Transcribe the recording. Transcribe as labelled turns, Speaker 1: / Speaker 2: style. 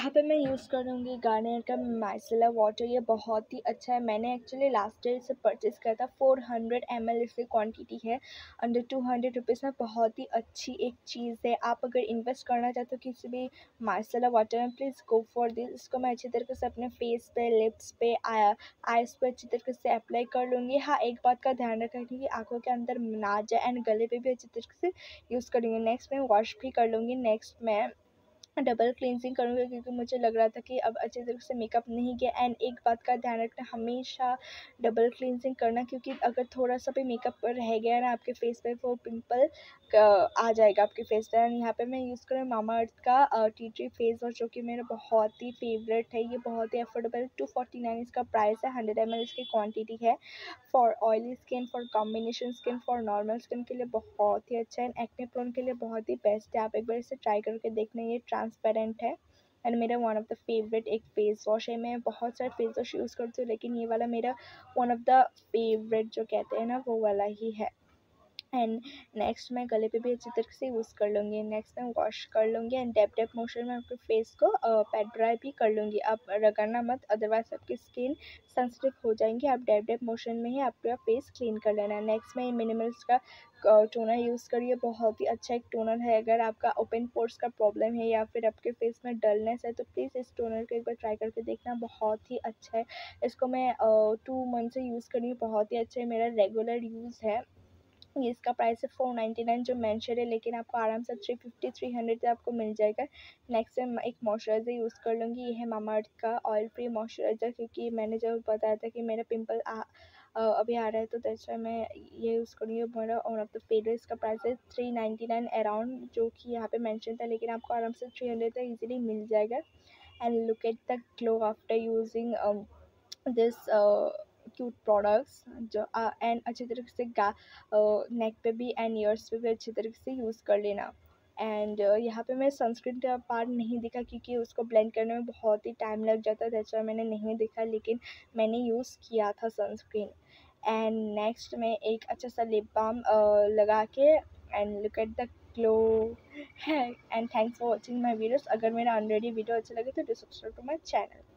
Speaker 1: यहाँ पे मैं यूज़ करूँगी गार्नियर का माइसेलर वाटर। ये बहुत ही अच्छा है। मैंने एक्चुअली लास्ट ईयर इसे परचेज़ किया था। 400 ml इसकी क्वांटिटी है। अंडर 200 रुपीज़ में बहुत ही अच्छी एक चीज़ है। आप अगर इन्वेस्ट करना चाहते हो किसी भी माइसेलर वाटर में, प्लीज़ गो फॉर दिस। इसको मैं अच्छी तरीके से अपने फेस पे, लिप्स पे, आइज़ पे अच्छी तरीके से अप्लाई कर लूँगी। हाँ, एक बात का ध्यान रखें कि आँखों के अंदर ना जाए एंड गले पे भी अच्छी तरीके से यूज़ करूँगी। नेक्स्ट मैं वॉश भी कर लूँगी। नेक्स्ट मैं डबल क्लींजिंग करूँगी क्योंकि मुझे लग रहा था कि अब अच्छी तरह से मेकअप नहीं किया। एंड एक बात का ध्यान रखना, हमेशा डबल क्लींजिंग करना, क्योंकि अगर थोड़ा सा भी मेकअप रह गया ना आपके फेस पे, वो पिंपल आ जाएगा आपके फेस पे। एंड यहाँ पे मैं यूज़ कर रही हूँ मामा अर्थ का टी ट्री फेस वॉश, जो कि मेरा बहुत ही फेवरेट है। ये बहुत ही अफोर्डेबल, 249 इसका प्राइस है। 100 ml इसकी क्वान्टिटी है। For oily skin, for combination skin, for normal skin के लिए बहुत ही अच्छा है। एंड एक्ने प्रोन के लिए बहुत ही बेस्ट है। आप एक बार इसे ट्राई करके देखना। ये ट्रांसपेरेंट है एंड मेरा वन ऑफ द फेवरेट एक फेस वॉश है। मैं बहुत सारे फेस वॉश यूज़ करती हूँ, लेकिन ये वाला मेरा वन ऑफ द फेवरेट जो कहते हैं ना, वो वाला ही है। एंड नेक्स्ट मैं गले पे भी अच्छी तरीके से यूज़ कर लूँगी। नेक्स्ट मैं वॉश कर लूँगी एंड डैप डैप मोशन में आपके फेस को पैट ड्राई भी कर लूँगी। आप रगड़ना मत, अदरवाइज आपकी स्किन सेंसिटिव हो जाएंगी। आप डैप डैप मोशन में ही आपका फेस क्लीन कर लेना। नेक्स्ट मैं मिनिमल्स का टोनर यूज़ करिए। बहुत ही अच्छा एक टोनर है। अगर आपका ओपन पोर्स का प्रॉब्लम है या फिर आपके फेस में डलनेस है, तो प्लीज़ इस टोनर को एक बार ट्राई करके देखना। बहुत ही अच्छा है। इसको मैं 2 मंथ से यूज़ कर रही हूँ। बहुत ही अच्छा है, मेरा रेगुलर यूज़ है। ये इसका प्राइस है 499 जो मेंशन है, लेकिन आपको आराम से 350 300 से आपको मिल जाएगा। नेक्स्ट मैं एक मॉइस्चराइज़र यूज़ कर लूँगी। ये है मामाअर्थ का ऑयल फ्री मॉइस्चराइज़र, क्योंकि मैंने जब बताया था कि मेरा पिंपल अभी आ रहा है, तो दैट्स व्हाई मैं ये यूज़ करूँगी। मेरा वन ऑफ द फेवरेट, इसका प्राइस है 399 अराउंड, जो कि यहाँ पे मेंशन था, लेकिन आपको आराम से 300 तक ईजिली मिल जाएगा। And look at the glow after using this cute products. जो एंड अच्छी तरीके से नेक पे भी एंड ईयर्स पे भी अच्छी तरीके से यूज़ कर लेना। एंड यहाँ पे मैं सनस्क्रीन का पार्ट नहीं दिखा, क्योंकि उसको ब्लेंड करने में बहुत ही टाइम लग जाता है, दैट्स व्हाई मैंने नहीं दिखा, लेकिन मैंने यूज़ किया था सनस्क्रीन। एंड नेक्स्ट मैं एक अच्छा सा लिप बाम लगा के and look at the glow है। And thanks for watching my videos. अगर मेरा ऑलरेडी वीडियो अच्छा लगे तो do subscribe to my channel.